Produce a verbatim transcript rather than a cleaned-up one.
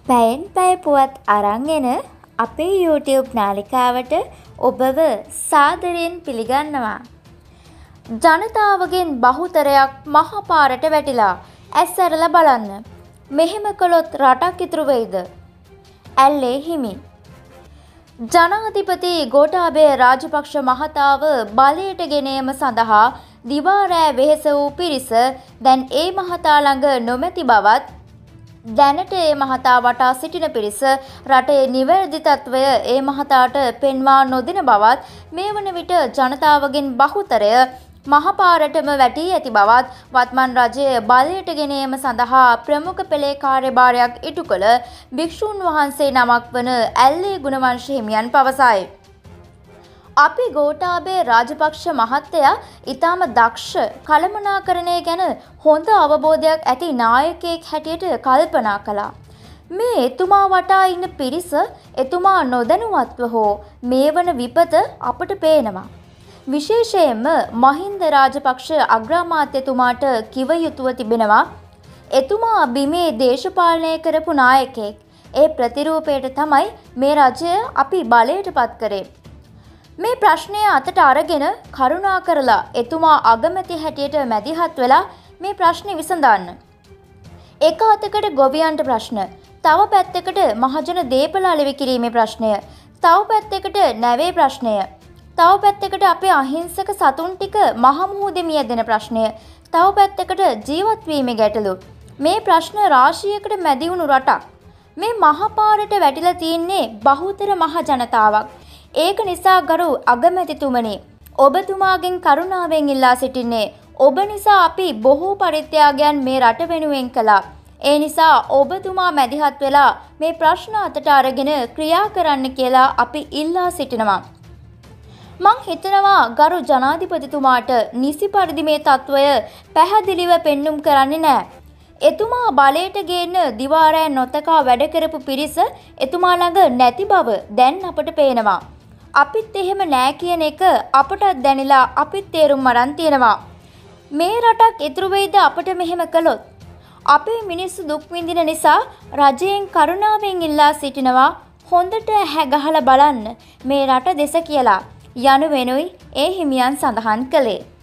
පැයෙන් පැය පුවත් අරන් එන අපේ YouTube නාලිකාවට ඔබව සාදරයෙන් පිළිගන්නවා. ජනතාවගෙන් බහුතරයක් මහපාරට වැටිලා ඇස් ඇරලා බලන්න. මෙහෙම කළොත් රටක් ඉතුරු වෙයිද? ඇල්ලේ හිමි. ජනාධිපති ගෝඨාභය රාජපක්ෂ මහතාව බලයට ගෙන ඒම සඳහා දිවා රෑ වෙහෙස වූ පිරිස දැන් ඒ මහතා ළඟ නොමැති බවත්, දැනට ඒ මහතා වටා සිටින පිරිස රටේ නිවැරදි තත්වය ඒ මහතාට පෙන්වා නොදෙන බවත්, මේ වන විට ජනතාවගෙන් බහුතරය මහපාරටම වැටී ඇති බවත් වත්මන් රජය බලයට ගෙන ඒම සඳහා ප්‍රමුඛ පෙළේ කාර්යභාරයක් ඉටු කළ භික්ෂූන් වහන්සේ නමක් වන ඇල්ලේ ගුණවංශ හිමියන් පවසයි. අපි ගෝඨාභය රාජපක්ෂ මහත්තයා ඊටම දක්ෂ, කළමනාකරණය ගැන හොඳ අවබෝධයක් ඇති නායකයෙක් හැටියට කල්පනා කළා. මේ එතුමා වටා ඉන්න පිරිස එතුමා නොදැනුවත්ව හෝ මේ වන විපත අපට පේනවා. විශේෂයෙන්ම මහින්ද රාජපක්ෂ අග්‍රාමාත්‍යතුමාට කිව යුතුව තිබෙනවා. එතුමා බිමේ දේශපාලනය කරපු නායකයෙක්. ඒ ප්‍රතිරූපයට තමයි මේ රජය අපි බලයට පත් කරේ. මේ ප්‍රශ්නය අතට අරගෙන කරුණා කරලා එතුමා අගමැති හැටියට මැදිහත් වෙලා මේ ප්‍රශ්නේ විසඳන්න. එක අතකට ගොවියන්ට ප්‍රශ්න, තව පැත්තකට මහජන දේපල අලෙවි කිරීමේ ප්‍රශ්නය, තව පැත්තකට නැවේ ප්‍රශ්නය, තව පැත්තකට අපේ අහිංසක සතුන් ටික මහ මුහුදේ මියදෙන ප්‍රශ්නය, තව පැත්තකට ජීවත් වීමේ ගැටලු. මේ ප්‍රශ්න රාශියකට මැදි වුණු රටක්. මේ මහපාරට වැටිලා තින්නේ බහුතර මහ ජනතාවක්. ඒක නිසා ගරු අගමැතිතුමනි, ඔබතුමාගෙන් කරුණාවෙන් ඉල්ලා සිටින්නේ, ඔබ නිසා අපි බොහෝ පරිත්‍යාගයන් මේ රට වෙනුවෙන් කළා. ඒ නිසා ඔබතුමා මැදිහත් වෙලා මේ ප්‍රශ්න අතට අරගෙන ක්‍රියා කරන්න කියලා අපි ඉල්ලා සිටිනවා. මං හිතනවා ගරු ජනාධිපතිතුමාට නිසි පරිදි මේ තත්වය පැහැදිලිව පෙන්눔 කරන්නේ නැහැ. එතුමා බලයට ගේන්න දිවා රෑ නොතකා වැඩ කරපු පිරිස එතුමා ළඟ නැති බව දැන් අපට පේනවා. අපිත් එහෙම නෑ කියන එක අපටත් දැනিলা, අපිත් තේරුම් අරන් තියෙනවා. මේ රටක් ඉතුරු වෙයිද අපට මෙහෙම කළොත්? අපේ මිනිස්සු දුක් විඳින නිසා රජයෙන් කරුණාවෙන් ඉල්ලා සිටිනවා, හොඳට ඇහැ ගහලා බලන්න මේ රට දෙස කියලා යනුවෙනුයි ඒ හිමියන් සඳහන් කළේ.